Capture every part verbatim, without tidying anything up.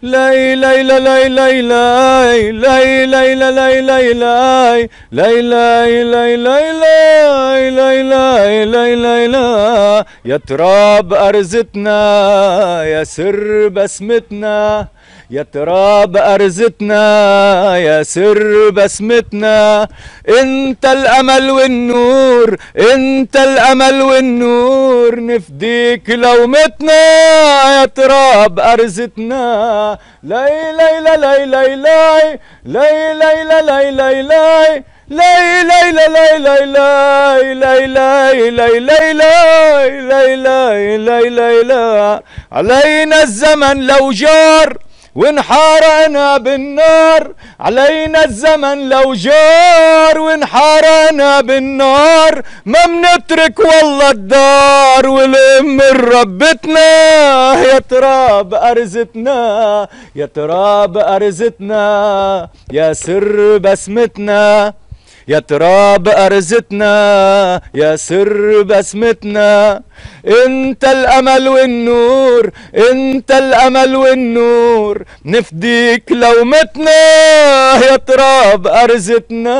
لاي لاي لا لاي لاي لاي لاي لاي لا لاي لاي لاي لاي لاي لاي لاي لاي لاي لاي لاي لاي لا يا تراب أرزتنا يا سر بسمتنا يا تراب أرزتنا يا سر بسمتنا انت الأمل والنور انت الأمل والنور نفديك لو متنا يا تراب أرزتنا لاي لاي لا لاي لاي لاي لاي لاي لا لاي لاي لاي لاي لاي لا لاي لاي لاي لاي لاي لاي لاي لاي لاي لاي لاي لا علينا الزمن لو جار وانحارنا بالنار علينا الزمن لو جار وانحارنا بالنار ما منترك والله الدار والام ربتنا يا تراب أرزتنا يا تراب أرزتنا يا سر بسمتنا يا تراب أرزتنا يا سر بسمتنا انت الأمل والنور انت الأمل والنور نفديك لو متنا يا تراب أرزتنا.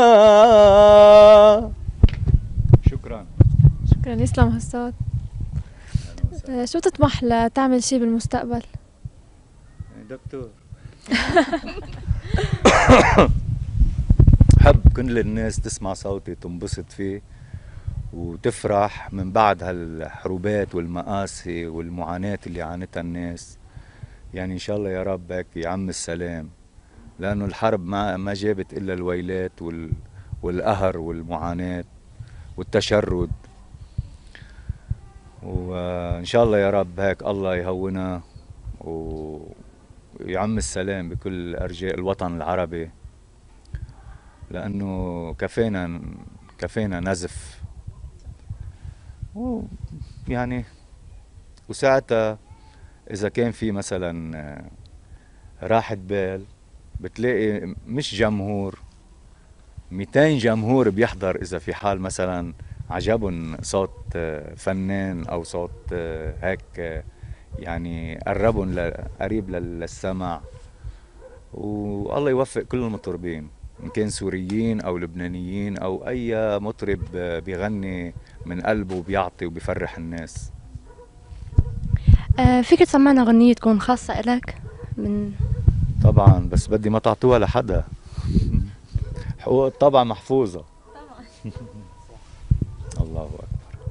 شكرا. شكرا يسلم هالصوت. شو تطمح لتعمل شي بالمستقبل؟ دكتور. حب كل الناس تسمع صوتي تنبسط فيه وتفرح من بعد هالحروبات والمآسي والمعاناة اللي عانتها الناس. يعني إن شاء الله يا رب هيك يعم السلام، لأنه الحرب ما ما جابت إلا الويلات وال والقهر والمعاناة والتشرد. وإن شاء الله يا رب هيك الله يهونها ويعم السلام بكل أرجاء الوطن العربي، لأنه كفينا كفينا نزف. يعني وساعتها إذا كان في مثلا راحة بال بتلاقي مش جمهور، مئتين جمهور بيحضر إذا في حال مثلا عجبهم صوت فنان أو صوت هيك يعني قربهم قريب للسمع. والله يوفق كل المطربين إن كان سوريين أو لبنانيين أو أي مطرب بيغني من قلبه وبيعطي وبيفرح الناس. آه فيك تسمعنا غنية تكون خاصة إلك؟ من طبعا، بس بدي ما تعطوها لحدا. حقوق الطبع محفوظة. طبعا. الله أكبر.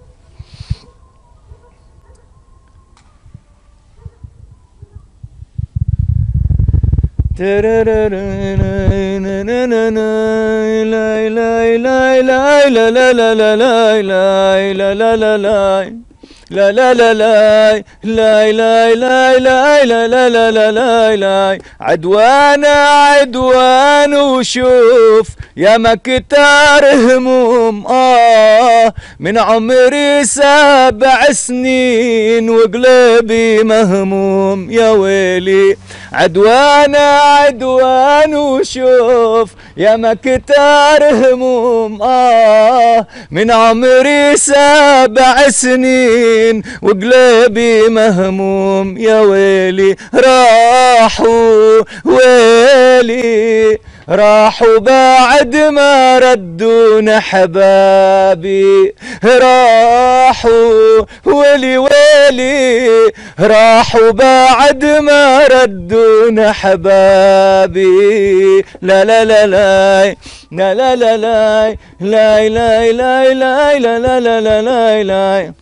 لا لا لا لا لا لا لا لا لا لا لا لا لا لا عدوان عدوان وشوف يا مكتار هموم آه من عمري سبع سنين وقلبي مهموم يا ويلي. عدوان عدوان وشوف يا مكتار هموم آه من عمري سبع سنين وقلبي مهموم يا ويلي. راحوا ويلي راحوا بعد ما ردونا حبابي. راحوا ويلي ويلي راحوا بعد ما ردونا حبابي. لا لا لا لا لا لا لا لا لا لا لا لا لا لا لا لا لا لا.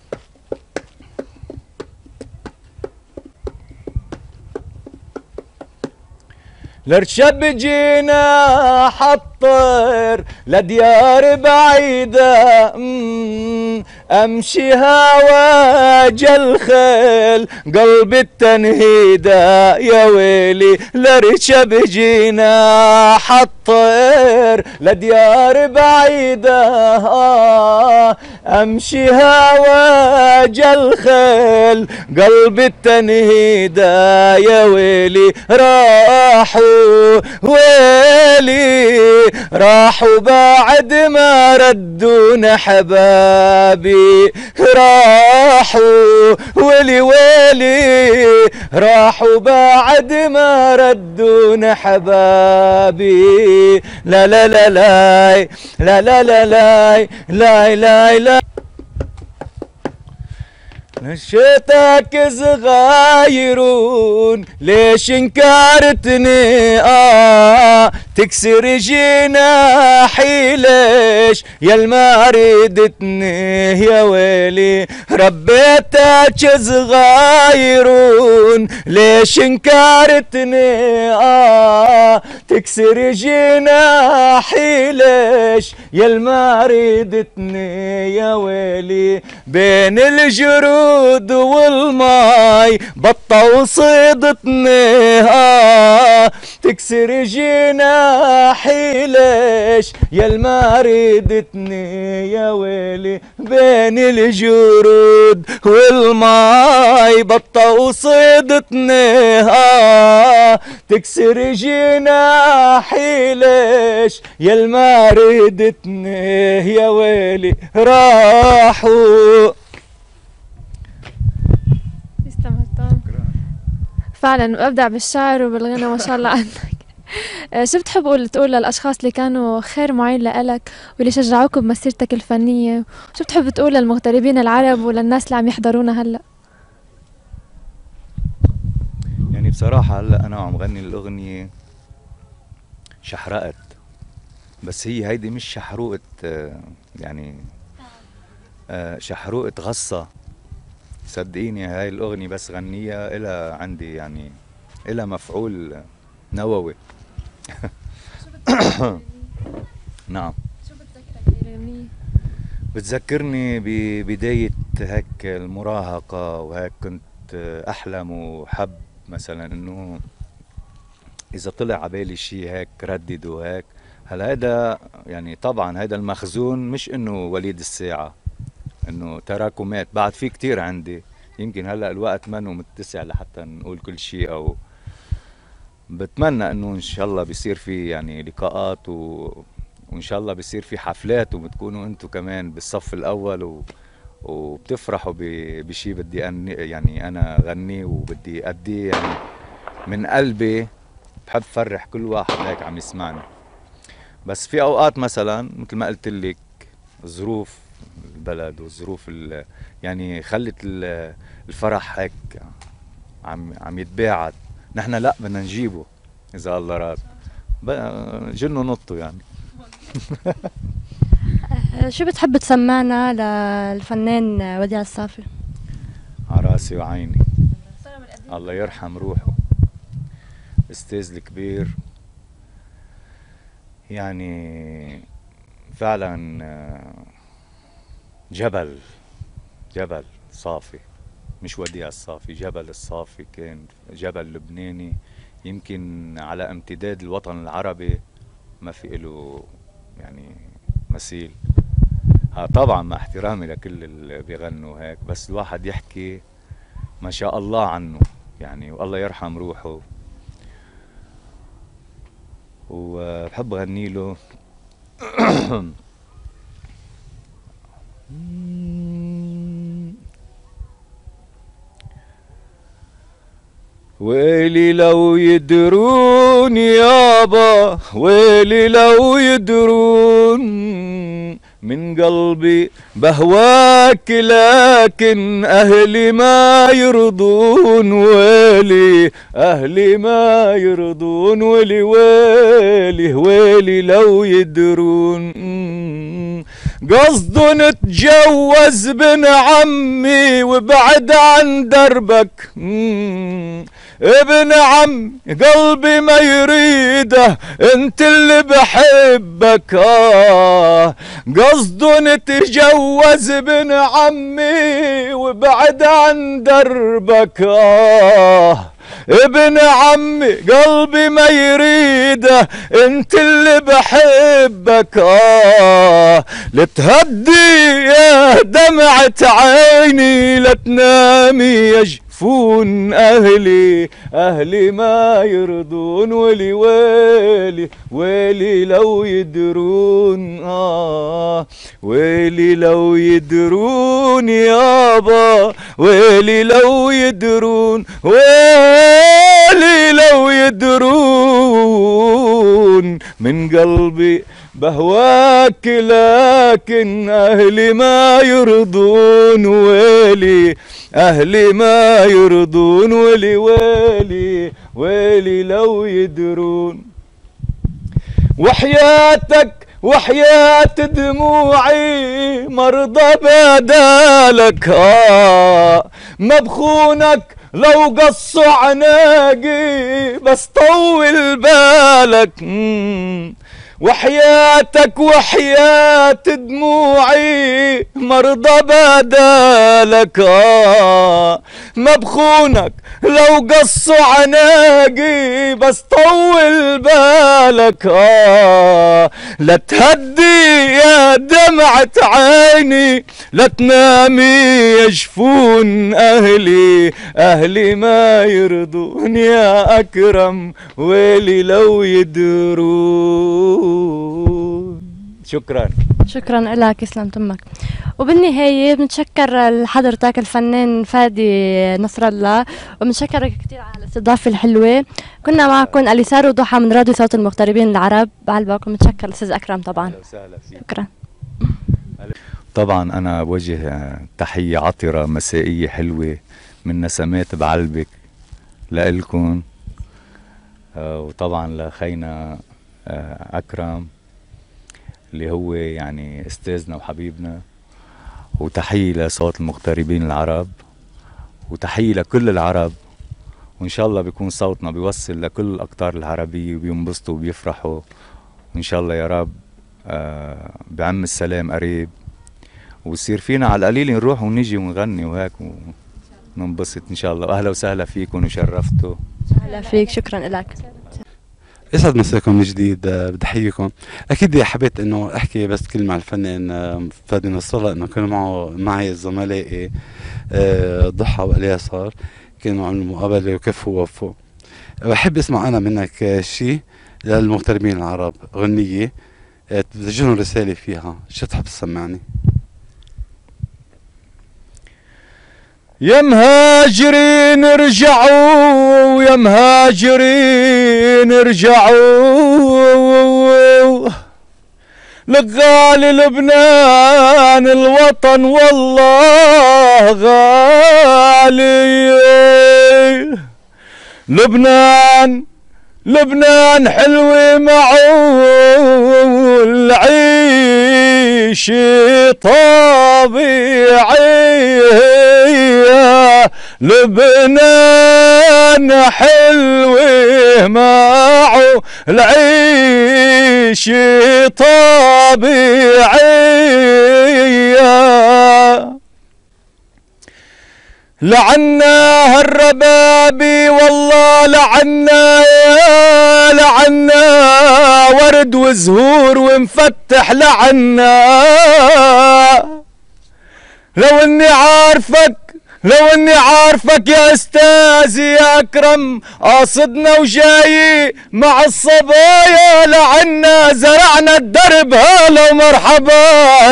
لرشب جينا حطر لديار بعيدة أمشي هواج الخيل قلب التنهيدة يا ويلي. لرشب جينا حطر الطير لديار بعيدة، آه امشي هواج الخيل قلب التنهيدة، يا ويلي راحوا ويلي راحوا بعد ما ردونا حبابي، راحوا ويلي ويلي راحوا بعد ما ردونا حبابي. لا لا لا لا لا لا لا لا لا لا لا نشيتك صغايرون ليش انكرتني، آه تكسر جناحي ليش يا ما ريدتني، يا ويلي ربيتك صغايرون ليش انكرتني، آه تكسر جناحي ليش يا ما ريدتني، يا ويلي بين الجروح والماي بطة وصيدتني، آه تكسر جناحي ليش يا ما ريدتني، يا ويلي بين الجرود والماي بطة وصيدتني، آه تكسر جناحي ليش يا ما ريدتني، يا ويلي راحوا. فعلا وابدع بالشعر وبالغنى ما شاء الله عنك. شو بتحب قول تقول للاشخاص اللي كانوا خير معين لإلك واللي شجعوك بمسيرتك الفنيه؟ شو بتحب تقول للمغتربين العرب وللناس اللي عم يحضرونا هلا؟ يعني بصراحه هلا انا عم غني الاغنيه شحرقت، بس هي هيدي مش شحروقه، يعني شحروقه غصه. صدقيني هاي الأغنية بس غنيها إلها عندي يعني إلها مفعول نووي. نعم. شو بتذكرك الأغنية؟ بتذكرني ببداية هيك المراهقة، وهيك كنت أحلم وحب مثلا إنه إذا طلع عبالي شيء هيك ردد وهيك. هلا هيدا يعني طبعا هيدا المخزون مش إنه وليد الساعة، انه تراكمات بعد في كتير عندي، يمكن هلا الوقت منه متسع لحتى نقول كل شيء، او بتمنى انه ان شاء الله بيصير في يعني لقاءات و... وان شاء الله بيصير في حفلات وبتكونوا انتم كمان بالصف الاول و... وبتفرحوا ب... بشيء بدي أن... يعني انا غني وبدي اديه يعني من قلبي. بحب فرح كل واحد هيك عم يسمعني، بس في اوقات مثلا مثل ما قلت لك ظروف البلد والظروف يعني خلت الفرح هيك عم عم يتباعد. نحن لا بدنا نجيبه اذا الله راد، جنوا نطوا يعني. شو بتحب تسمعنا للفنان وديع الصافي؟ عراسي وعيني، الله يرحم روحه، استاذ الكبير، يعني فعلا جبل جبل صافي، مش وديع الصافي، جبل الصافي. كان جبل لبناني يمكن على امتداد الوطن العربي ما في له يعني مثيل. ها طبعا مع احترامي لكل اللي بيغنوا هيك، بس الواحد يحكي ما شاء الله عنه يعني، والله يرحم روحه. وبحب اغني له ويلي لو يدرون يابا، ويلي لو يدرون من قلبي بهواك، لكن أهلي ما يرضون، ويلي أهلي ما يرضون، ويلي ويلي ويلي لو يدرون. قصد نتجوز بن عمي وبعد عن دربك، ابن عم قلبي ما يريده انت اللي بحبك. آه قصد نتجوز بن عمي وبعد عن دربك، آه ابن عمي قلبي ما يريده، انت اللي بحبك آه لتهدي يا دمعة عيني، لا تنامي يا جفون أهلي، أهلي ما يرضون، ولي ويلي ويلي لو يدرون آه ويلي لو يدرون يابا، ويلي لو يدرون، ويلي لو يدرون من قلبي بهواك، لكن أهلي ما يرضون، ويلي أهلي ما يرضون، ولي ويلي ويلي لو يدرون. وحياتك وحياة دموعي مرضى بدالك آه ما بخونك لو قصوا عناقي، بس طول بالك مم. وحياتك وحياة دموعي مرضى بدالك آه ما بخونك لو قصوا عناقي، بس طول بالك آه لا تهدي يا دمعة عيني، لا تنامي يا جفون أهلي، أهلي ما يرضون يا أكرم، ويلي لو يدرون. شكرا. شكرا لك، يسلم تمك. وبالنهاية بنتشكر لحضرتك الفنان فادي نصر الله، وبنشكرك كثير على الاستضافة الحلوة. كنا معكم أليسار وضحى من راديو صوت المغتربين العرب بعلبك، ومتشكر الأستاذ أكرم طبعا. شكرا. طبعا أنا بوجه تحية عطرة مسائية حلوة من نسمات بعلبك لإلكم، وطبعا لخينا أكرم اللي هو يعني أستاذنا وحبيبنا، وتحية لصوت المغتربين العرب، وتحية لكل العرب، وإن شاء الله بيكون صوتنا بيوصل لكل الأقطار العربية وبينبسطوا وبيفرحوا، وإن شاء الله يا رب آه بعم السلام قريب، ويصير فينا على القليل نروح ونجي ونغني وهيك وننبسط إن شاء الله. أهلا وسهلا فيكم وشرفتوا. أهلا فيك، شكرا لك. يسعد مساكم من جديد، بدي احييكم. اكيد حبيت انه احكي بس كلمه على الفنان فادي نصر الله، انه كانوا معه معي زملائي ضحى والياسار، كانوا عملوا مقابله وكفوا ووفوا. بحب اسمع انا منك شيء للمغتربين العرب، غنيه بدي لهم رساله فيها، شو تحب تسمعني؟ يا مهاجرين ارجعوا، يا مهاجرين ارجعوا، لغالي لبنان الوطن والله غالي. لبنان لبنان حلوة معول، عيش طبيعية. لبنان حلوة معه العيش طبيعية. لعنا هالربابي والله لعنا يا لعنا، ورد وزهور ومفتح لعنا. لو اني عارفك لو اني عارفك يا استاذي يا اكرم، قاصدنا وجاي مع الصبايا لعنا، زرعنا الدرب هلا ومرحبا.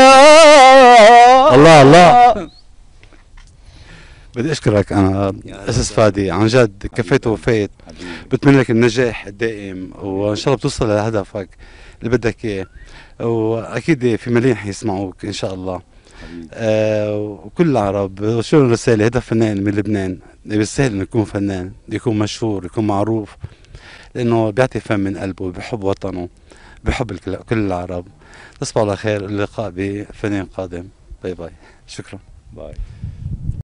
الله الله. بدي اشكرك انا استاذ فادي، عن جد كفيت ووفيت. بتمنى لك النجاح الدائم، وان شاء الله بتوصل لهدفك اللي بدك اياه، واكيد في ملايين حيسمعوك ان شاء الله. آه وكل العرب شو الرساله، هذا فنان من لبنان بيستاهل انه يكون فنان، يكون مشهور، يكون معروف، لانه بيعطي فن من قلبه، بحب وطنه، بحب كل العرب. تصبحوا على خير، اللقاء بفنان قادم. باي باي. شكرا. باي.